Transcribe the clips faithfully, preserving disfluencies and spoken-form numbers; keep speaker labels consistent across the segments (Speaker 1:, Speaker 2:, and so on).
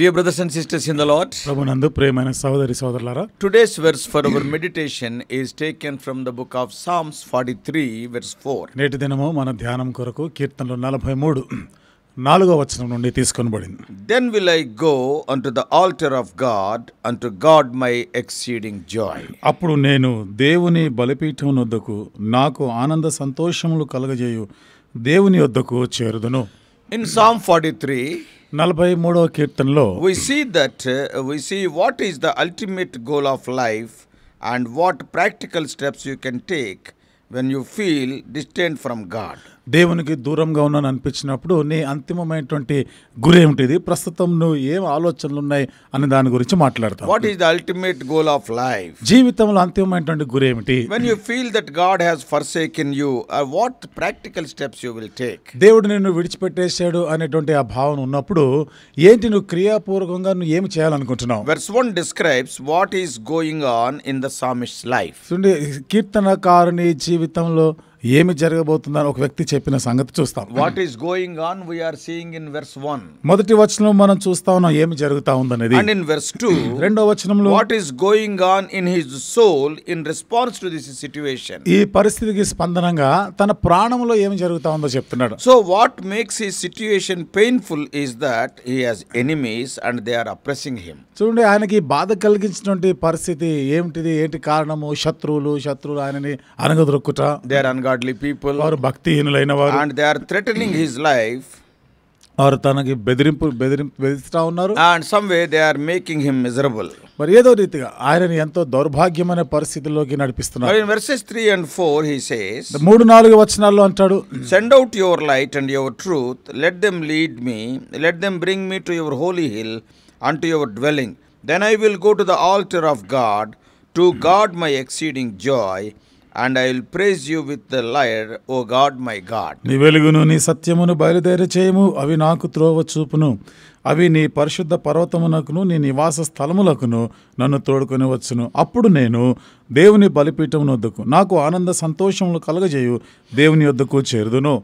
Speaker 1: Dear brothers and sisters in the Lord,
Speaker 2: ప్రభునందు ప్రియమైన సహోదరి సహోదరులారా,
Speaker 1: today's verse for our meditation is taken from the book of Psalms forty-three verse four.
Speaker 2: నేటి దినము మన ధ్యానం కొరకు కీర్తనలు నలభై మూడు నాలుగో వచనం నుండి తీసుకొనబడింది.
Speaker 1: Then will I go unto the altar of God, unto God my exceeding joy.
Speaker 2: అప్పుడు నేను దేవుని బలిపీఠం వద్దకు నాకు ఆనంద సంతోషములు కలుగజేయు దేవుని వద్దకు చేరుదును.
Speaker 1: In Psalm forty-three,
Speaker 2: నలభై మూడవ కీర్తనలో
Speaker 1: we see that uh, we see what is the ultimate goal of life and what practical steps you can take when you feel distant from God.
Speaker 2: దేవునికి దూరంగా ఉన్నాను అనిపించినప్పుడు నీ అంతిమమైనటువంటి గురి ఏమిటిది, ప్రస్తుతం నువ్వు ఏం ఆలోచనలు ఉన్నాయి అనే దాని గురించి మాట్లాడతావు.
Speaker 1: What is the ultimate goal of life?
Speaker 2: జీవితంలో అంతిమమైనటువంటి గురి ఏమిటి?
Speaker 1: When you feel that God has forsaken you, uh, what practical steps you will take?
Speaker 2: దేవుడు నిన్ను విడిచిపెట్టేశాడు అనేటువంటి ఆ భావన ఉన్నప్పుడు ఏంటి నువ్వు క్రియాపూర్వకంగా నువ్వు ఏమి చేయాలనుకుంటున్నావు?
Speaker 1: Verse one describes what is going on in the psalmist's life.
Speaker 2: చూడండి, కీర్తనకారుని జీవితంలో ఏమి జరగబోతుందని ఒక వ్యక్తి చెప్పిన సంగతి చూస్తాం.
Speaker 1: What is going on we are seeing in verse one.
Speaker 2: మొదటి వచనంలో మనం చూస్తా ఉన్నాం ఏమి జరుగుతా ఉందనేది.
Speaker 1: And in verse two,
Speaker 2: రెండో వచనంలో
Speaker 1: what is going on in his soul in response to this situation.
Speaker 2: ఈ పరిస్థితికి స్పందనంగా తన ప్రాణంలో ఏమి జరుగుతా ఉందో చెప్తున్నాడు.
Speaker 1: So what makes his situation painful is that he has enemies and they are oppressing him.
Speaker 2: చూడండి, ఆయనకి బాధ కలిగించినటువంటి పరిస్థితి ఏమిటిది, ఏంటి కారణము? శత్రువులు శత్రువులు ఆయనని అనగదొక్కుట,
Speaker 1: They are ungodly people
Speaker 2: వారు భక్తిహీనులైన వారు,
Speaker 1: and they are threatening his life.
Speaker 2: వారు తనకి బెదిరింపు బెదిరింపు బెదిరిస్తా ఉన్నారు.
Speaker 1: And some way they are making him miserable.
Speaker 2: మరి ఏదో రీతిగా ఆయనని ఎంతో దౌర్భాగ్యమైన పరిస్థితిలోకి నడిపిస్తున్నారు.
Speaker 1: But in verses three and four he says,
Speaker 2: మూడు నాలుగు వచనాల్లో అంటాడు,
Speaker 1: Send out your light and your truth, let them lead me, let them bring me to your holy hill, unto your dwelling. Then I will go to the altar of God, to God my exceeding joy, and I will praise you with the lyre, O God my God.
Speaker 2: నీ వెలుగును నీ సత్యమును బయలుదేరి చేయము, అవి నాకు త్రోవ చూపును, అవి నీ పరిశుద్ధ పర్వతమునకును నీ నివాస స్థలములకును నన్ను తోడుకొని వచ్చును. అప్పుడు నేను దేవుని బలిపీఠమును వద్దకు నాకు ఆనంద సంతోషములు కలగజేయు దేవుని వద్దకు చేరుదును.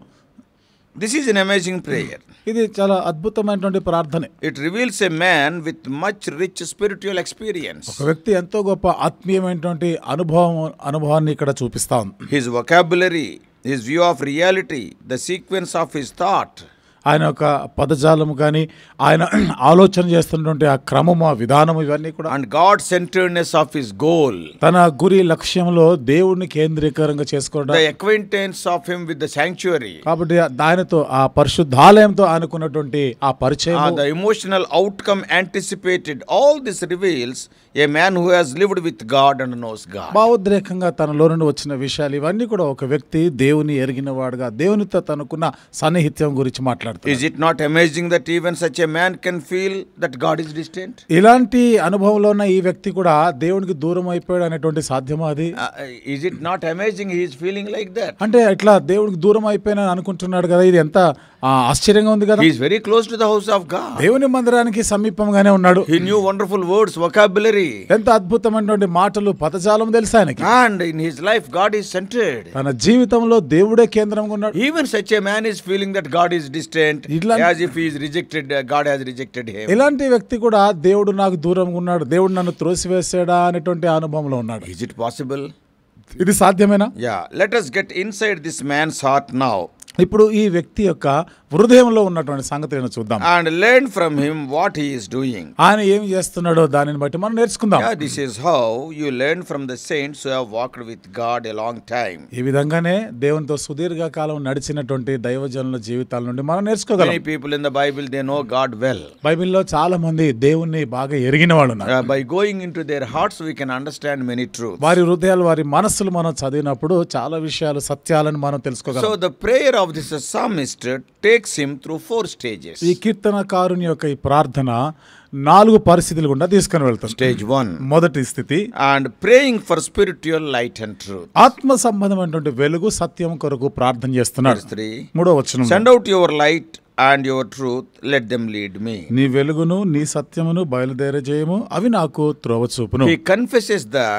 Speaker 1: This is an amazing prayer.
Speaker 2: ఇది చాలా అద్భుతమైనటువంటి ప్రార్థన.
Speaker 1: It reveals a man with much rich spiritual experience.
Speaker 2: ఒక వ్యక్తి ఎంతో గొప్ప ఆత్మీయమైనటువంటి అనుభవం అనుభవాన్ని ఇక్కడ చూపిస్తా ఉంది.
Speaker 1: His vocabulary, his view of reality, the sequence of his thought.
Speaker 2: ఆయన యొక్క పదజాలము కానీ ఆయన ఆలోచన చేస్తున్నటువంటి ఆ క్రమము, ఆ విధానము, ఇవన్నీ కూడా
Speaker 1: And God centeredness of his goal.
Speaker 2: తన గురి లక్ష్యంలో దేవుడిని కేంద్రీకరంగా చేసుకోవడం,
Speaker 1: The acquaintance of him with the sanctuary.
Speaker 2: కాబట్టి దానితో ఆ పరిశుద్ధాలయంతో అనుకున్నటువంటి ఆ పరిచయం,
Speaker 1: Uh, the emotional outcome anticipated. All this reveals a man who has lived with God and knows God.
Speaker 2: భావోద్రేకంగా తనలో నుండి వచ్చిన విషయాలు ఇవన్నీ కూడా ఒక వ్యక్తి దేవుని ఎరిగిన వాడుగా దేవునితో తనకున్న సన్నిహిత్యం గురించి మాట్లాడుతాడు.
Speaker 1: Is it not amazing that even such a man can feel that God is distant?
Speaker 2: ఇలాంటి అనుభవంలో ఉన్న ఈ వ్యక్తి కూడా దేవునికి దూరం అయిపోయాడు అనేటువంటి సాధ్యమా అది?
Speaker 1: Uh, is it not amazing he is feeling like that?
Speaker 2: అంటే ఇట్లా దేవునికి దూరం అయిపోయినా అనుకుంటున్నాడు కదా, ఇది ఎంత ఆశ్చర్యంగా ఉంది కదా.
Speaker 1: He is very close to the house of God.
Speaker 2: దేవుని మందిరానికి సమీపంగానే ఉన్నాడు.
Speaker 1: He knew wonderful words, vocabulary.
Speaker 2: ఎంత అద్భుతమైనటువంటి మాటలు, పదజాలం తెలుసు ఆయనకి.
Speaker 1: And in his life God is centered.
Speaker 2: తన జీవితంలో దేవుడే కేంద్రంగా ఉన్నాడు.
Speaker 1: Even such a man is feeling that God is distant,
Speaker 2: Idla-
Speaker 1: as if he is rejected, uh, God has rejected him.
Speaker 2: ఇలాంటి వ్యక్తి కూడా దేవుడు నాకు దూరంగా ఉన్నాడు, దేవుడు నన్ను త్రోసివేసాడా అనేటువంటి అనుభవంలో ఉన్నాడు.
Speaker 1: Is it possible?
Speaker 2: ఇది సాధ్యమేనా?
Speaker 1: Yeah, let us get inside this man's heart now
Speaker 2: ఇప్పుడు ఈ వ్యక్తి యొక్క హృదయంలో ఉన్నటువంటి సంగతిని చూద్దాం
Speaker 1: and learn from him what he is doing.
Speaker 2: ఆయన ఏమి చేస్తున్నాడో దానిని బట్టి మనం నేర్చుకుందాం.
Speaker 1: Yeah, this is how you learn from the saints who have walked with God a long time.
Speaker 2: ఈ విధంగానే దేవునితో సుదీర్ఘ కాలం నడిచినటువంటి దైవజనుల జీవితాల నుండి మనం నేర్చుకోగలం.
Speaker 1: Many people in the Bible, they know God well.
Speaker 2: బైబిల్లో చాలా మంది దేవుణ్ణి బాగా ఎరిగిన వాళ్ళు ఉన్నారు.
Speaker 1: Uh, by going into their hearts we can understand many truths.
Speaker 2: వారి హృదయాలు, వారి మనస్సులు మనం చదివినప్పుడు చాలా విషయాలు, సత్యాలను మనం తెలుసుకోగలం.
Speaker 1: So the prayer of this psalmist takes him through four stages.
Speaker 2: ఈ కీర్తనకారుని యొక్క ఈ ప్రార్థన నాలుగు పరిస్థితులు గుండా తీసుకొని వెళ్తాం.
Speaker 1: Stage one,
Speaker 2: మొదటి స్థితి,
Speaker 1: and praying for spiritual light and truth.
Speaker 2: ఆత్మ సంబంధమైనటువంటి వెలుగు, సత్యం కొరకు ప్రార్థన చేస్తున్నాడు.
Speaker 1: Verse three,
Speaker 2: మూడో వచనం,
Speaker 1: send out your light and your truth, let them lead me.
Speaker 2: నీ వెలుగును నీ సత్యమును బయలుదేరజేయము, అవి నాకు త్రోవ చూపును.
Speaker 1: He confesses that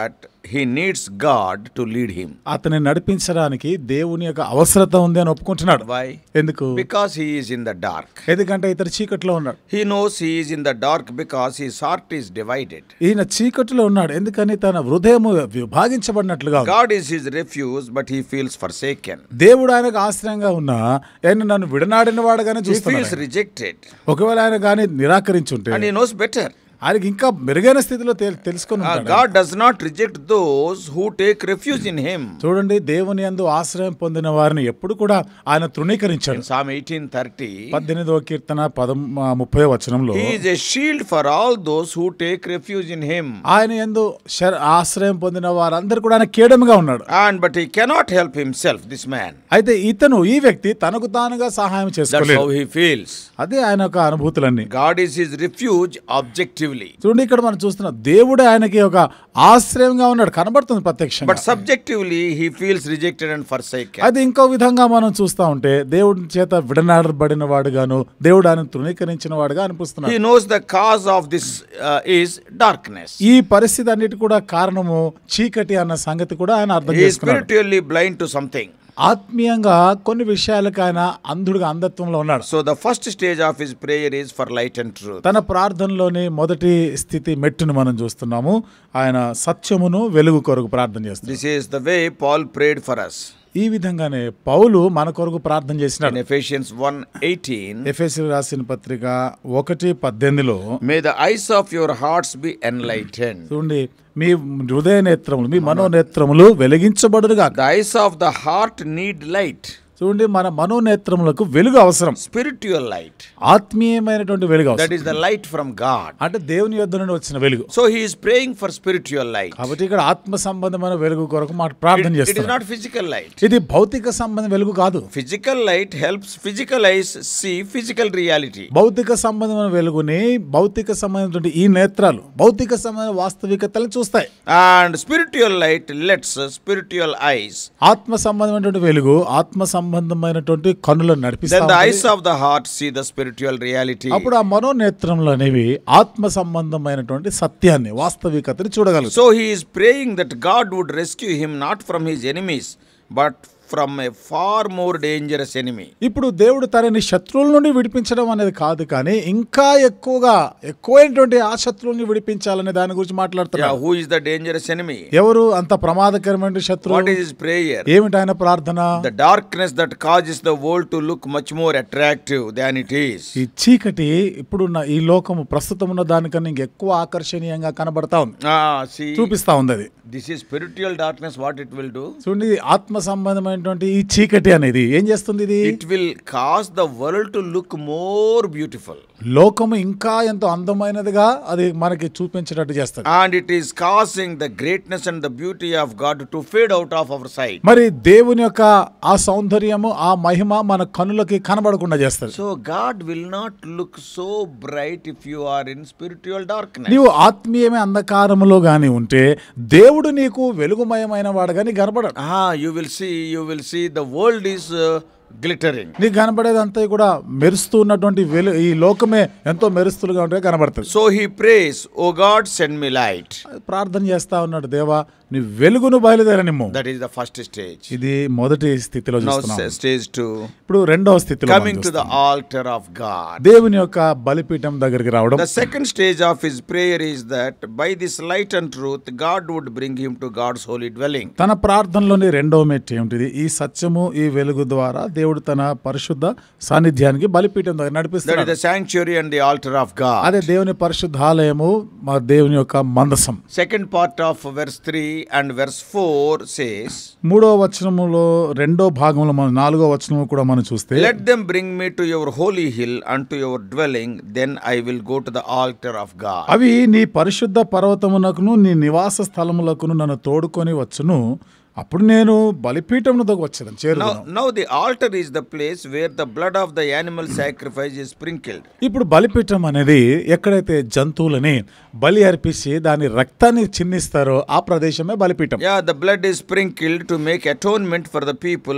Speaker 1: he needs God to lead him.
Speaker 2: అతన్ని నడిపించడానికి దేవుని యొక్క అవసరత ఉంది అని ఒప్పుకుంటున్నాడు.
Speaker 1: Why?
Speaker 2: ఎందుకు?
Speaker 1: Because he is in the dark.
Speaker 2: ఎందుకంటే ఇతడు చీకట్లో ఉన్నాడు.
Speaker 1: He knows he is in the dark because his heart is divided.
Speaker 2: ఈయన చీకట్లో ఉన్నాడు ఎందుకని తన హృదయము విభాగించబడినట్లుగా ఉంది.
Speaker 1: God is his refuge, but he feels forsaken.
Speaker 2: దేవుడు ఆయనకు ఆశ్రయంగా ఉన్నా ఆయన నన్ను విడనాడిన వాడుగానే
Speaker 1: He
Speaker 2: చూస్తున్నాడు.
Speaker 1: feels rejected.
Speaker 2: ఒకవేళ ఆయన కానీ నిరాకరించుంటే
Speaker 1: And he knows better.
Speaker 2: ఆయనకి ఇంకా మెరుగైన స్థితిలో తె- తెలుసుకొని
Speaker 1: Uh,
Speaker 2: ఉంటాడు.
Speaker 1: God does not reject those who take refuge in him.
Speaker 2: చూడండి దేవుని యందు ఆశ్రయం పొందిన వారిని ఎప్పుడు కూడా ఆయన తృణీకరించాడు.
Speaker 1: In Psalm eighteen thirty,
Speaker 2: పద్దెనిమిదవ కీర్తన పదం ముప్పై వచనంలో
Speaker 1: he is a shield for all those who take refuge in him.
Speaker 2: ఆయన యందు శర- ఆశ్రయం పొందిన వారందరూ కూడా ఆయన కేడముగా ఉన్నాడు.
Speaker 1: And but he cannot help himself, this man.
Speaker 2: అయితే ఇతను ఈ వ్యక్తి తనకు తానుగా సహాయం
Speaker 1: That's
Speaker 2: చేసుకోలేడు.
Speaker 1: how he feels.
Speaker 2: అదే ఆయన యొక్క అనుభూతులన్నీ.
Speaker 1: God is his refuge objectively.
Speaker 2: చూడండి ఇక్కడ మనం చూస్తున్నాం దేవుడే ఆయనకి ఒక ఆశ్రయంగా ఉన్నాడు, కనబడుతుంది ప్రత్యక్షంగా.
Speaker 1: But subjectively, he feels rejected and forsaken.
Speaker 2: అది ఇంకో విధంగా మనం చూస్తా ఉంటే దేవుడి చేత విడనాడబడిన వాడుగాను దేవుడు ఆయన తృణీకరించిన వాడుగా అనిపిస్తున్నాడు.
Speaker 1: He knows the cause of this uh, is darkness.
Speaker 2: ఈ పరిస్థితి అన్నిటి కూడా కారణము చీకటి అన్న సంగతి కూడా ఆయన అర్థం
Speaker 1: He is
Speaker 2: చేసుకున్నాడు.
Speaker 1: spiritually blind to something.
Speaker 2: ఆత్మీయంగా కొన్ని విషయాలకు ఆయన అంధుడుగా అంధత్వంలో ఉన్నాడు.
Speaker 1: So the first stage of his prayer is for light and truth.
Speaker 2: తన ప్రార్థనలోని మొదటి స్థితి మెట్టును మనం చూస్తున్నాము. ఆయన సత్యమును వెలుగు కొరకు ప్రార్థన చేస్తున్నాడు.
Speaker 1: This is the way Paul prayed for us.
Speaker 2: ఈ విధంగానే పౌలు మన కొరకు ప్రార్థన
Speaker 1: In
Speaker 2: చేసినాడు.
Speaker 1: Ephesians one eighteen,
Speaker 2: ఎఫెసీయులకు రాసిన పత్రిక ఒకటి పద్దెనిమిదిలో
Speaker 1: may the eyes of your hearts be enlightened.
Speaker 2: చూడండి మీ హృదయ నేత్రములు మీ మనోనేత్రములు వెలిగించబడునుగా.
Speaker 1: The eyes of the heart need light.
Speaker 2: చూడండి మన మనోనేత్రములకు వెలుగు అవసరం.
Speaker 1: Spiritual light.
Speaker 2: ఆత్మీయమైనటువంటి వెలుగు
Speaker 1: That
Speaker 2: అవసరం.
Speaker 1: is the light from God.
Speaker 2: అంటే దేవుని యొద్ద నుండి వచ్చిన వెలుగు.
Speaker 1: So he is praying for spiritual light.
Speaker 2: కాబట్టి ఇక్కడ ఆత్మ సంబంధమైన వెలుగు కొరకు మాట ప్రార్థన
Speaker 1: It, it is
Speaker 2: చేస్తున్నాడు.
Speaker 1: not physical light.
Speaker 2: ఇది భౌతిక సంబంధం వెలుగు కాదు.
Speaker 1: Physical light helps physical eyes see physical reality.
Speaker 2: భౌతిక సంబంధమైన వెలుగుని భౌతిక సంబంధమైనటువంటి ఈ నేత్రాలు భౌతిక సంబంధమైన వాస్తవికతలను చూస్తాయి.
Speaker 1: And spiritual light lets spiritual eyes.
Speaker 2: ఆత్మ సంబంధమైనటువంటి వెలుగు ఆత్మ సంబంధమైనటువంటి కన్నులను
Speaker 1: Then
Speaker 2: నడిపిస్తాయి.
Speaker 1: the eyes of the heart see the spiritual reality.
Speaker 2: అప్పుడు ఆ మనోనేత్రములు అనేవి ఆత్మ సంబంధమైనటువంటి సత్యాన్ని వాస్తవికతని చూడగలరు.
Speaker 1: So he is praying that God would rescue him not from his enemies, but from a far more dangerous enemy.
Speaker 2: ఇప్పుడు దేవుడు తనని శత్రువుల నుండి విడిపించడం అనేది కాదు, కానీ ఇంకా ఎక్కువగా ఎక్కువైనటువంటి ఆ శత్రువుల్ని విడిపించాలనే దాని గురించి
Speaker 1: Yeah,
Speaker 2: మాట్లాడుతున్నాడు.
Speaker 1: who is the dangerous enemy?
Speaker 2: ఎవరు అంత ప్రమాదకరమైన శత్రువు?
Speaker 1: What is his prayer?
Speaker 2: ఏమిటి ఆయన ప్రార్థన?
Speaker 1: The darkness that causes the world to look much more attractive than it is.
Speaker 2: ఈ చీకటి ఇప్పుడున్న ఈ లోకము ప్రస్తుతం ఉన్న దానికన్నా ఇంకెక్కువ ఆకర్షణీయంగా కనబడతా ఉంది,
Speaker 1: Ah, see,
Speaker 2: చూపిస్తా ఉంది. అది
Speaker 1: this is spiritual darkness. What it will do?
Speaker 2: చూడండి, ఆత్మ సంబంధమైనటువంటి ఈ చీకటి అనేది ఏం చేస్తుంది? ఇది
Speaker 1: It will cause the world to look more beautiful.
Speaker 2: లోకము ఇంకా ఎంతో అందమైనదిగా అది మనకి చూపించేటట్టు చేస్తుంది.
Speaker 1: And it is causing the greatness and the beauty of God to fade out of our sight.
Speaker 2: మరి దేవుని యొక్క ఆ సౌందర్యము ఆ మహిమ మన కనులకి కనబడకుండా చేస్తుంది.
Speaker 1: So God will not look so bright if you are in spiritual darkness.
Speaker 2: నీవు ఆత్మీయమే అంధకారములో గాని ఉంటే దేవుడు నీకు వెలుగుమయమైన వాడు గాని కనబడడు.
Speaker 1: Ah, you will see, you will see the world is uh, glittering.
Speaker 2: నీకు కనబడేదంతా కూడా మెరుస్తూ ఉన్నటువంటి వెలు ఈ లోకమే ఎంతో మెరుస్తులుగా ఉంటే కనబడుతుంది.
Speaker 1: So he prays, "Oh God, send me light."
Speaker 2: ప్రార్థన చేస్తా ఉన్నాడు, దేవా నీ వెలుగును బయలుదేరనిమ్ము.
Speaker 1: That is the first stage.
Speaker 2: ఇది మొదటి స్థితిలో
Speaker 1: Now
Speaker 2: చూస్తున్నాం.
Speaker 1: s- stage two,
Speaker 2: ఇప్పుడు రెండవ స్థితిలో
Speaker 1: coming
Speaker 2: మనం
Speaker 1: to the
Speaker 2: చూస్తున్నాం.
Speaker 1: altar of God.
Speaker 2: దేవుని యొక్క బలిపీఠం దగ్గరికి రావడం.
Speaker 1: The second stage of his prayer is that by this light and truth, God would bring him to God's holy dwelling.
Speaker 2: తన ప్రార్థనలోని రెండవ మెట్టు ఏమిటిది? ఈ సత్యము ఈ వెలుగు ద్వారా దేవుడు తన పరిశుద్ధ సాన్నిధ్యానికి బలిపీఠం దగ్గర
Speaker 1: That is
Speaker 2: నడిపిస్తాడు.
Speaker 1: the sanctuary and the altar of God.
Speaker 2: అదే దేవుని పరిశుద్ధాలయము, మా దేవుని యొక్క మందసం.
Speaker 1: Second part of verse three and verse four says,
Speaker 2: మూడో వచనములో రెండో భాగంలో మనం నాలుగో వచనము కూడా మనం చూస్తే,
Speaker 1: "Let them bring me to your holy hill unto your dwelling, then I will go to the altar of God."
Speaker 2: అవి నీ పరిశుద్ధ పర్వతమునకును నీ నివాస స్థలములకును నన్ను తోడుకొని వచ్చును, అప్పుడు నేను బలిపీఠమునకు వచ్చేదని
Speaker 1: Now,
Speaker 2: చేరుదును.
Speaker 1: now the altar is the place where the blood of the animal sacrifice is sprinkled.
Speaker 2: ఇప్పుడు బలిపీఠం అనేది ఎక్కడైతే జంతువులని బలి అర్పించి దాని రక్తాన్ని చిందిస్తారో ఆ ప్రదేశమే బలిపీఠం.
Speaker 1: Yeah, the blood is sprinkled to make atonement for the people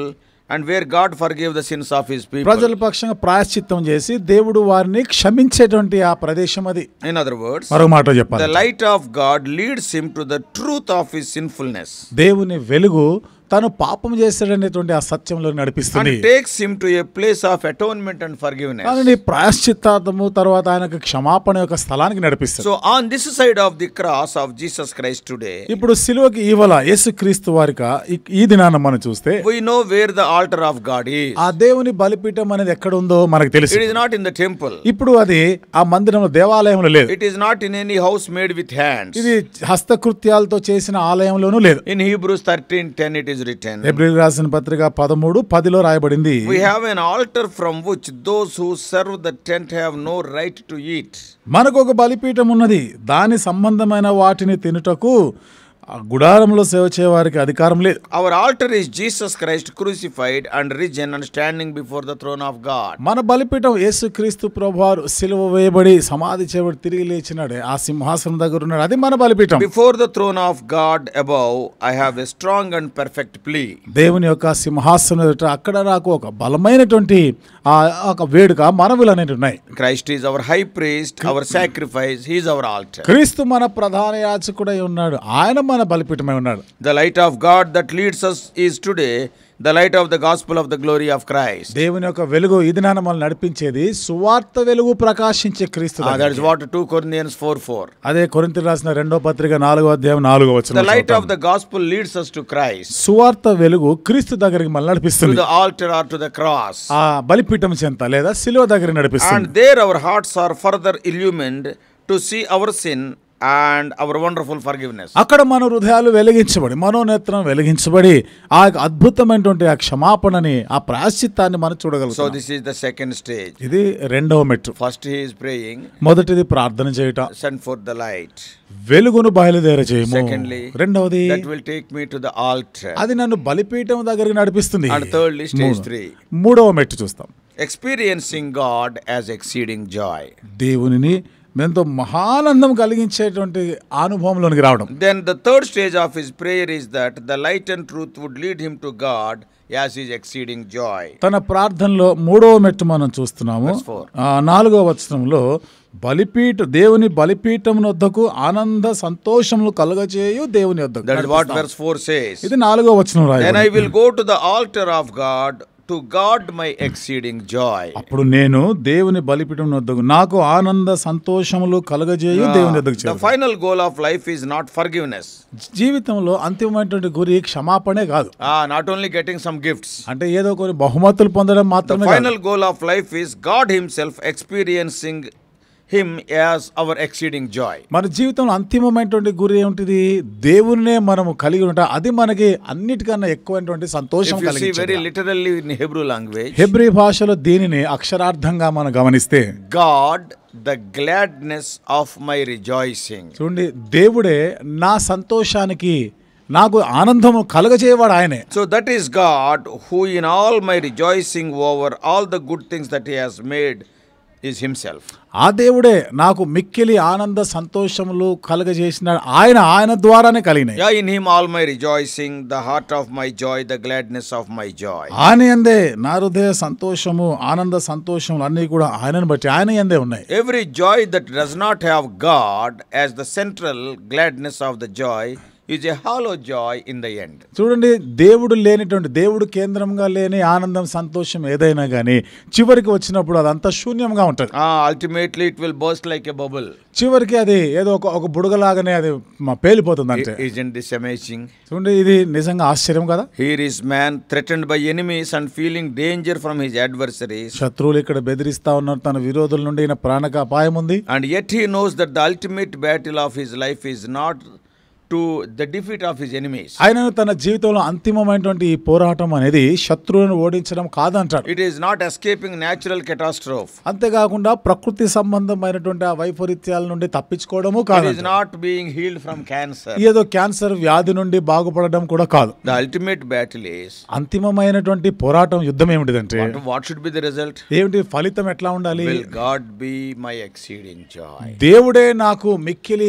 Speaker 1: and where God forgave the sins of his people.
Speaker 2: ప్రజల పక్షంగా ప్రాయశ్చిత్తం చేసి దేవుడు వారిని క్షమించేటువంటి ఆ ప్రదేశం అది.
Speaker 1: In other words,
Speaker 2: మరో మాట చెప్పాలి,
Speaker 1: the light of God leads him to the truth of his sinfulness.
Speaker 2: దేవుని వెలుగు తను పాపం చేశాడనేటువంటి ఆ సత్యంలో నడిపిస్తుంది.
Speaker 1: And takes him to a place of atonement and forgiveness.
Speaker 2: కానీ ప్రాయశ్చిత్తార్థము తర్వాత ఆయనకు క్షమాపణ యొక్క స్థలానికి నడిపిస్తుంది.
Speaker 1: So on this side of the cross of Jesus Christ today,
Speaker 2: ఇప్పుడు సిలువకి ఈవల యేసుక్రీస్తు వారిక ఈ దినాన మనం చూస్తే
Speaker 1: we know where the altar of God is.
Speaker 2: ఆ దేవుని బలిపీఠం అనేది ఎక్కడ ఉందో మనకు తెలుసు.
Speaker 1: It is not in the temple.
Speaker 2: ఇప్పుడు అది ఆ మందిరంలో దేవాలయంలో లేదు.
Speaker 1: It is not in any house made with hands.
Speaker 2: ఇది హస్తకృత్యాలతో చేసిన ఆలయంలోనూ లేదు.
Speaker 1: In Hebrews thirteen ten it is written.
Speaker 2: హెబ్రీయులకు రాసిన పత్రిక పదమూడు పదిలో రాయబడింది,
Speaker 1: We have an altar from which those who serve the tent have no right to eat.
Speaker 2: మనకు ఒక బలిపీఠం ఉన్నది, దాని సంబంధమైన వాటిని తినుటకు ఆ గుడారంలో సేవ చేయవారికి అధికారం లేదు.
Speaker 1: Our altar is Jesus Christ crucified and risen and standing before the throne of God.
Speaker 2: మన బలిపీఠం యేసుక్రీస్తు ప్రభువారు సిలువ వేయబడి సమాధి చేయబడి తిరిగి లేచినాడే ఆ సింహాసనం దగ్గర ఉన్నాడు, అది మన బలిపీఠం.
Speaker 1: Before the throne of God above, I have a strong and perfect plea.
Speaker 2: దేవుని యొక్క సింహాసనం ఎదుట అక్కడ నాకు ఒక బలమైనటువంటి ఆ ఒక వేడుక మనవులు అనేవి ఉన్నాయి.
Speaker 1: Christ is our high priest, our sacrifice, he is our altar.
Speaker 2: క్రీస్తు మన ప్రధాన యాజకుడై ఉన్నాడు, ఆయన మన బలిపీఠమై ఉన్నాడు.
Speaker 1: The light of God that leads us is today the light of the gospel of the glory of Christ.
Speaker 2: దేవుని యొక్క వెలుగు ఈ దినాన మనల్ని నడిపించేది సువార్త వెలుగు ప్రకాశించే క్రీస్తు.
Speaker 1: Ah, that is what two Corinthians four four.
Speaker 2: అదే కొరింథీయులకు రాసిన రెండో పత్రిక నాలుగో అధ్యాయం నాలుగో వచనం.
Speaker 1: The light of the gospel leads us to Christ.
Speaker 2: సువార్త వెలుగు క్రీస్తు దగ్గరికి మనల్ని
Speaker 1: To
Speaker 2: నడిపిస్తుంది,
Speaker 1: the altar or to the cross.
Speaker 2: ఆ బలిపీఠం చెంత లేదా సిలువ దగ్గరికి నడిపిస్తుంది.
Speaker 1: And there our hearts are further illumined to see our sin and our wonderful forgiveness.
Speaker 2: అక్కడ మన హృదయాలు వెలిగించబడి మనోనేత్రం వెలిగించబడి ఆ అద్భుతమైనటువంటి ఆ క్షమాపణని ఆ ప్రాయశ్చిత్తాన్ని మనం
Speaker 1: So
Speaker 2: చూడగలుగుతాం.
Speaker 1: this is the second stage.
Speaker 2: ఇది రెండవ మెట్టు.
Speaker 1: First he is praying,
Speaker 2: మొదటిది ప్రార్థన చేయుట,
Speaker 1: send forth the light.
Speaker 2: వెలుగును బయలుదేర చేయము.
Speaker 1: Secondly,
Speaker 2: రెండవది
Speaker 1: that will take me to the altar.
Speaker 2: అది నన్ను బలిపీఠం దగ్గరికి నడిపిస్తుంది.
Speaker 1: And thirdly, stage three,
Speaker 2: మూడవ మెట్టు చూస్తాం,
Speaker 1: experiencing God as exceeding joy.
Speaker 2: దేవునిని ఎంతో మహానందం కలిగించేటువంటి అనుభవంలోనికి రావడం.
Speaker 1: Then the third stage of his prayer is that the light and truth would lead him to God as his exceeding joy.
Speaker 2: తన ప్రార్థనలో మూడవ మెట్టు మనం చూస్తున్నాము.
Speaker 1: Verse four.
Speaker 2: ఆ నాలుగవ వచనంలో బలిపీఠ దేవుని బలిపీఠం వద్దకు ఆనంద సంతోషములు కలుగజేయు దేవుని వద్దకు.
Speaker 1: That is what verse four says.
Speaker 2: ఇది నాలుగవ వచనం
Speaker 1: Then I
Speaker 2: రాయబడింది.
Speaker 1: will go to the altar of God, to God my exceeding joy.
Speaker 2: అప్పుడు నేను దేవుని బలిపీఠం వద్దకు నాకు ఆనంద సంతోషములు కలుగజేయు దేవుని వద్దకు
Speaker 1: The
Speaker 2: చేరుతాను.
Speaker 1: final goal of life is not forgiveness.
Speaker 2: జీవితంలో అంతిమమైనటువంటి గురి క్షమాపణే కాదు,
Speaker 1: Ah, not only getting some gifts.
Speaker 2: అంటే ఏదో కొన్ని బహుమతులు పొందడం
Speaker 1: The
Speaker 2: మాత్రమే కాదు.
Speaker 1: final goal of life is God himself experiencing him as our exceeding joy.
Speaker 2: మన జీవితంలో అంతిమమైనటువంటి గురి ఏమిటిది? దేవునినే మనము కలిగి ఉంటాం, అది మనకి అన్నిటికన్నా ఎక్కువైనటువంటి సంతోషం
Speaker 1: If you see
Speaker 2: కలిగించేది.
Speaker 1: very literally in Hebrew language,
Speaker 2: Hebrew భాషలో దీనిని అక్షరార్థంగా మనం గమనిస్తే
Speaker 1: God, the gladness of my rejoicing.
Speaker 2: చూడండి, దేవుడే నా సంతోషానికి నాకు ఆనందము కలగజేయవాడు ఆయనే.
Speaker 1: So that is God who in all my rejoicing over all the good things that he has made is himself.
Speaker 2: ఆ దేవుడే నాకు మిక్కిలి ఆనంద సంతోషములు కలగజేసిన ఆయన ఆయన ద్వారానే కలిగినాయి.
Speaker 1: Yeah, in him all my rejoicing, the heart of my joy, the gladness of my joy.
Speaker 2: ఆయన యందే నా హృదయ సంతోషము ఆనంద సంతోషములు అన్నీ కూడా ఆయనను బట్టి ఆయన యందే ఉన్నాయి.
Speaker 1: Every joy that does not have God as the central gladness of the joy is a hollow joy in the end.
Speaker 2: చూడండి, దేవుడు లేనిటువంటి దేవుడు కేంద్రంగా లేని ఆనందం సంతోషం ఏదైనా కానీ చివరికి వచ్చినప్పుడు అదంతా శూన్యంగా ఉంటుంది.
Speaker 1: Ah, ultimately it will burst like a bubble.
Speaker 2: చివరికి అది ఏదో ఒక ఒక బుడగలాగానే అది మ- పేలిపోతుంది అంతే.
Speaker 1: Isn't this amazing?
Speaker 2: చూడండి, ఇది నిజంగా ఆశ్చర్యం కదా.
Speaker 1: Here is man threatened by enemies and feeling danger from his adversaries.
Speaker 2: శత్రువులు ఇక్కడ బెదిరిస్తా ఉన్నారు, తన విరోధుల నుండి ఈయన ప్రాణక అపాయం ఉంది.
Speaker 1: And yet he knows that the ultimate battle of his life is not to the defeat of his enemies.
Speaker 2: ఆయనను తన జీవితంలో అంతిమమైనటువంటి ఈ పోరాటం అనేది శత్రువులను ఓడించడం కాదంటాడు.
Speaker 1: It is not escaping natural catastrophe.
Speaker 2: అంతేకాకుండా ప్రకృతి సంబంధమైనటువంటి ఆ వైపరీత్యాల నుండి తప్పించుకోవడము
Speaker 1: It
Speaker 2: కాదు.
Speaker 1: is not being healed from cancer.
Speaker 2: ఏదో క్యాన్సర్ వ్యాధి నుండి బాగుపడడం కూడా కాదు.
Speaker 1: The ultimate battle is,
Speaker 2: అంతిమమైనటువంటి పోరాటం యుద్ధం ఏమిటిదంటే
Speaker 1: what, what should be the result?
Speaker 2: ఏమిటి ఫలితం ఎట్లా ఉండాలి?
Speaker 1: Will God be my exceeding joy?
Speaker 2: దేవుడే నాకు మిక్కిలి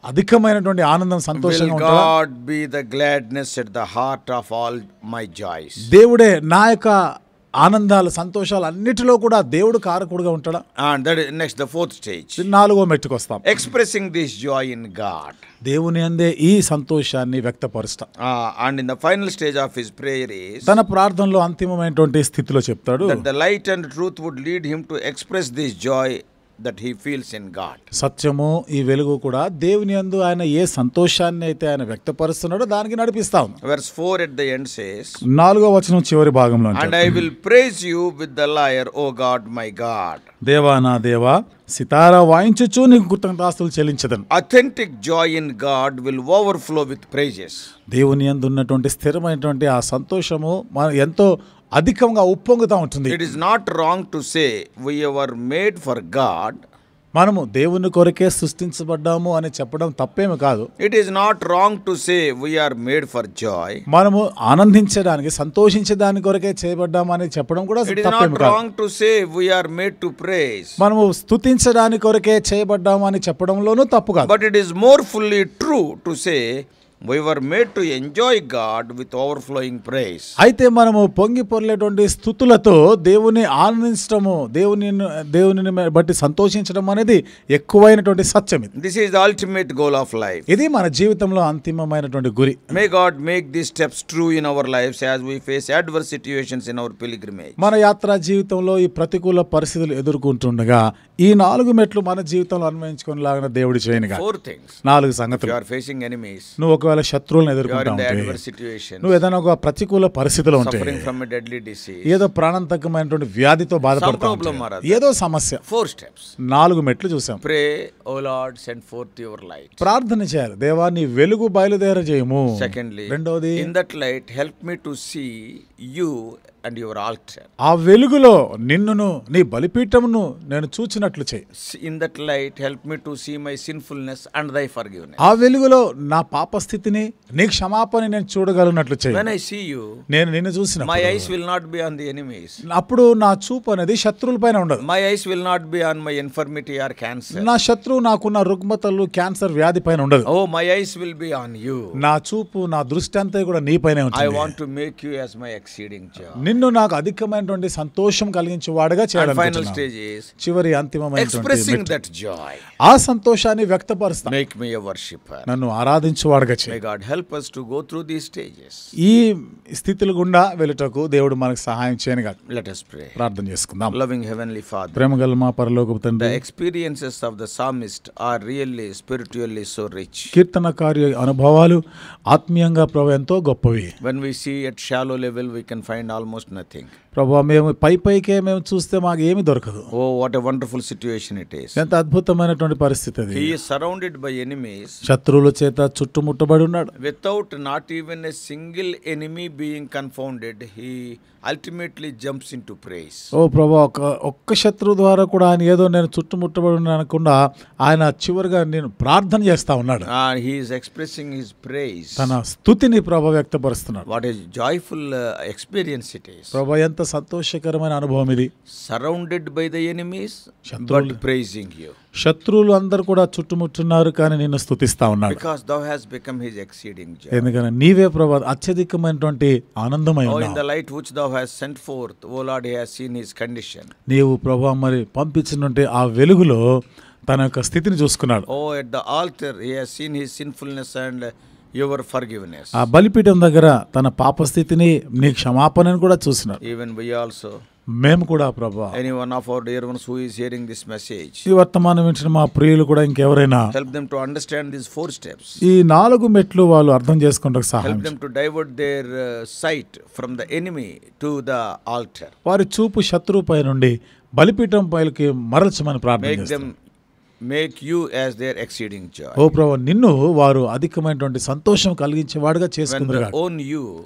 Speaker 2: అధికమైనటువంటి ఆనందం,
Speaker 1: Will
Speaker 2: సంతోషంగా ఉంటాడా?
Speaker 1: God be the gladness at the heart of all my joys?
Speaker 2: దేవుడే నా యొక్క ఆనందాలు, సంతోషాలు అన్నిటిలో కూడా దేవుడు కారకుడుగా ఉంటాడా?
Speaker 1: And that is next, the fourth stage.
Speaker 2: నాలుగో మెట్టుకు వస్తాం.
Speaker 1: Expressing this joy in God.
Speaker 2: దేవుని అందే ఈ సంతోషాన్ని వ్యక్తపరుస్తా.
Speaker 1: Uh, and in the final stage of his prayer is
Speaker 2: తన ప్రార్థనలో అంతిమమైనటువంటి స్థితిలో చెప్తాడు,
Speaker 1: that the light and truth would lead him to express this joy that he feels in God.
Speaker 2: సత్యము, ఈ వెలుగు కూడా దేవుని యందు ఆయన ఏ సంతోషాన్ని అయితే ఆయన వ్యక్తపరుస్తున్నాడో దానికి నడిపిస్తా ఉంది.
Speaker 1: Verse four at the end says,
Speaker 2: నాలుగో వచనం చివరి భాగంలో
Speaker 1: and
Speaker 2: అంటాడు,
Speaker 1: I will praise you with the lyre, O God my God.
Speaker 2: దేవా నా దేవా, సితారా వాయించుచు నీకు కృతజ్ఞతాస్తుతులు చెల్లించదను.
Speaker 1: Authentic joy in God will overflow with praises.
Speaker 2: దేవుని యందు ఉన్నటువంటి స్థిరమైనటువంటి ఆ సంతోషము మన ఎంతో అధికంగా ఉప్పొంగుతూ ఉంటుంది.
Speaker 1: It is not wrong to say we were made for God.
Speaker 2: మనము దేవుని కొరకే సృష్టించబడ్డాము అని చెప్పడం తప్పేమి కాదు.
Speaker 1: It is not wrong to say we are made for joy.
Speaker 2: మనము ఆనందించడానికి, సంతోషించడానికి కొరకే చేయబడ్డాము అని చెప్పడం కూడా
Speaker 1: It is
Speaker 2: తప్పేమి
Speaker 1: not
Speaker 2: కాదు.
Speaker 1: wrong to say we are made to praise.
Speaker 2: మనము స్తుతించడానికి కొరకే చేయబడ్డాము అని చెప్పడంలోనూ తప్పు కాదు.
Speaker 1: But it is more fully true to say we were made to enjoy God with overflowing praise.
Speaker 2: అయితే మనము పొంగి పొర్లేటువంటి స్థుతులతో దేవుని ఆనందించడము, దేవుని దేవుని బట్టి సంతోషించడం అనేది ఎక్కువైనటువంటి సత్యం. ఇది
Speaker 1: This is the ultimate goal of life.
Speaker 2: ఇది మన జీవితంలో అంతిమమైనటువంటి గురి.
Speaker 1: May God make these steps true in our lives as we face adverse situations in our pilgrimage.
Speaker 2: మన యాత్రా జీవితంలో ఈ ప్రతికూల పరిస్థితులు ఎదుర్కొంటుండగా ఈ నాలుగు మెట్లు మన జీవితంలో అన్వయించుకునేలాగా దేవుడు చేయనుగా.
Speaker 1: Four things.
Speaker 2: నాలుగు
Speaker 1: If
Speaker 2: సంగతులు.
Speaker 1: you are facing enemies,
Speaker 2: నువ్వు ఒకవేళ శత్రువులను
Speaker 1: you are
Speaker 2: ఎదుర్కొంటా
Speaker 1: in the
Speaker 2: ఉంటే,
Speaker 1: adverse situations,
Speaker 2: నువ్వు ఏదైనా ఒక ప్రతికూల పరిస్థితిలో ఉంటే,
Speaker 1: suffering from a deadly disease,
Speaker 2: ఏదో ప్రాణాంతకమైనటువంటి వ్యాధితో
Speaker 1: some
Speaker 2: బాధపడతా
Speaker 1: problem or
Speaker 2: ఉంటే,
Speaker 1: other.
Speaker 2: ఏదో సమస్య,
Speaker 1: Four steps.
Speaker 2: నాలుగు మెట్లు చూసాం.
Speaker 1: Pray, O Lord, send forth your light.
Speaker 2: ప్రార్థన చేయాలి, దేవా నీ వెలుగు బయలుదేర చేయము.
Speaker 1: Secondly,
Speaker 2: రెండవది,
Speaker 1: in that light, help me to see you and your altar.
Speaker 2: ఆ వెలుగులో నిన్నును నీ బలిపీఠమును నేను చూచినట్లు చేయి.
Speaker 1: In that light, help me to see my sinfulness and thy forgiveness.
Speaker 2: ఆ వెలుగులో నా పాప స్థితిని, నీ క్షమాపణ నేను చూడగలిగినట్లు చేయి.
Speaker 1: When I see you,
Speaker 2: నేను నిన్ను చూసిన
Speaker 1: my eyes will not be on the enemies.
Speaker 2: అప్పుడు నా చూపు అనేది శత్రువుల పైన ఉండదు.
Speaker 1: My eyes will not be on my infirmity or cancer.
Speaker 2: నా శత్రువు నాకున్న రుగ్మతలు, క్యాన్సర్ వ్యాధి పైన ఉండదు.
Speaker 1: Oh, my eyes will be on you.
Speaker 2: నా చూపు, నా దృష్టి అంతా కూడా నీ పైనే
Speaker 1: I
Speaker 2: ఉంటుంది.
Speaker 1: want to make you as my exceeding joy.
Speaker 2: నిన్ను నాకు అధికమైనటువంటి సంతోషం కలిగించే వాడుగా
Speaker 1: And final
Speaker 2: చేయాలనుకుంటున్నాను.
Speaker 1: stage is
Speaker 2: చివరి అంతిమమైనటువంటి
Speaker 1: expressing
Speaker 2: మెట్టు.
Speaker 1: that joy.
Speaker 2: ఆ సంతోషాన్ని వ్యక్తపరుస్తా.
Speaker 1: Make me a worshipper.
Speaker 2: నన్ను ఆరాధించువాడుగా
Speaker 1: May
Speaker 2: చేయి.
Speaker 1: God help us to go through these stages.
Speaker 2: ఈ స్థితుల గుండా వెళ్ళుటకు దేవుడు మనకు సహాయం చేయనుగా.
Speaker 1: Let us pray.
Speaker 2: ప్రార్థన చేసుకుందాం.
Speaker 1: Loving Heavenly Father,
Speaker 2: ప్రేమగల మా పరలోకపు
Speaker 1: the
Speaker 2: తండ్రి,
Speaker 1: experiences of the psalmist are really spiritually so rich.
Speaker 2: కీర్తనకార్య అనుభవాలు ఆత్మీయంగా ప్రభు ఎంతో గొప్పవి.
Speaker 1: When we see at shallow level, we can find almost nothing.
Speaker 2: ప్రభు మేము పై పైకే మేము చూస్తే మాకు ఏమి దొరకదు.
Speaker 1: Oh, what a wonderful situation it is.
Speaker 2: ఎంత అద్భుతమైనటువంటి పరిస్థితి అది.
Speaker 1: He is surrounded by enemies
Speaker 2: శత్రువుల చేత చుట్టుముట్టబడి ఉన్నాడు.
Speaker 1: without not even a single enemy being confounded. He ultimately jumps into praise.
Speaker 2: ఓ ప్రభు, ఒక్క ఒక్క శత్రువు ద్వారా కూడా ఆయన ఏదో నేను చుట్టుముట్టబడి ఉన్నాను అనకుండా ఆయన చివరిగా నేను ప్రార్థన చేస్తా ఉన్నాడు.
Speaker 1: And he is expressing his praise.
Speaker 2: తన స్తుతిని ప్రభు వ్యక్తపరుస్తున్నాడు.
Speaker 1: What a joyful uh, experience it is.
Speaker 2: ప్రభు ఎంత సంతోషకరమైన అనుభవం ఇది.
Speaker 1: Surrounded by the enemies,
Speaker 2: శత్రువులు-
Speaker 1: but praising you.
Speaker 2: శత్రువులు అందరూ కూడా చుట్టుముట్టున్నారు కానీ నిన్ను స్తుతిస్తా ఉన్నాడు.
Speaker 1: Because thou hast become his exceeding joy.
Speaker 2: ఎందుకంటే నీవే ప్రభు అత్యధికమైనటువంటి ఆనందమై
Speaker 1: Oh, in
Speaker 2: ఉన్నావు.
Speaker 1: the light which thou hast sent forth, O Lord, he has seen his condition.
Speaker 2: నీవు ప్రభు మరి పంపించినట్టే ఆ వెలుగులో తన యొక్క స్థితిని చూసుకున్నాడు.
Speaker 1: Oh, at the altar, he has seen his sinfulness and your forgiveness.
Speaker 2: ఆ బలిపీఠం దగ్గర తన పాప స్థితిని, నీ క్షమాపణను కూడా చూసినాడు.
Speaker 1: Even we also,
Speaker 2: మేము కూడా ప్రభు,
Speaker 1: any one of our dear ones who is hearing this message,
Speaker 2: ఈ వర్తమానం వింటున్న మా ప్రియులు కూడా ఇంకెవరైనా
Speaker 1: help them to understand these four steps.
Speaker 2: ఈ నాలుగు మెట్లు వాళ్ళు అర్థం చేసుకుంటూ సహాయం
Speaker 1: Help them to divert their uh, sight from the enemy to the altar.
Speaker 2: వారి చూపు శత్రువు పై నుండి బలిపీఠం పైకి మరల్చమని ప్రార్థన
Speaker 1: Make
Speaker 2: చేస్తాం.
Speaker 1: them make you as their exceeding joy.
Speaker 2: ఓ ప్రభు, నిన్ను వారు అధికమైనటువంటి సంతోషం కలిగించేవాడుగా
Speaker 1: When
Speaker 2: చేసుకుందరుగా.
Speaker 1: they own you,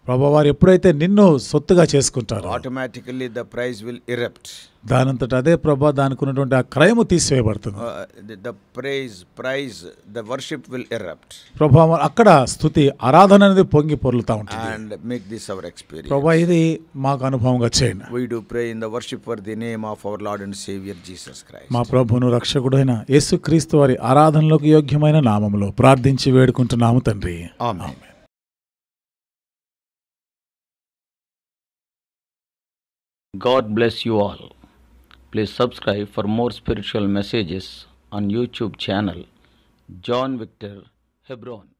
Speaker 2: ప్రభు వారు ఎప్పుడైతే నిన్ను సొత్తుగా చేసుకుంటారో
Speaker 1: automatically the prize will erupt.
Speaker 2: దానంతట అదే ప్రభు దానికి ఉన్నటువంటి ఆ క్రయము తీసివేయబడుతుంది.
Speaker 1: Uh, the, the praise, prize, the worship will erupt.
Speaker 2: ప్రభు అక్కడ స్తుతి ఆరాధన అనేది పొంగి పొర్లుతా ఉంటుంది.
Speaker 1: And make this our experience.
Speaker 2: ప్రభు ఇది మాకు అనుభవంగా చేయండి.
Speaker 1: We do pray in the worship for the name of our Lord and Savior Jesus Christ.
Speaker 2: మా ప్రభువును రక్షకుడైన యేసుక్రీస్తు వారి ఆరాధనలోకి యోగ్యమైన నామములో ప్రార్థించి వేడుకుంటున్నాము తండ్రి.
Speaker 1: Amen.
Speaker 3: God bless you all. Please subscribe for more spiritual messages on YouTube channel John Victor Hebron.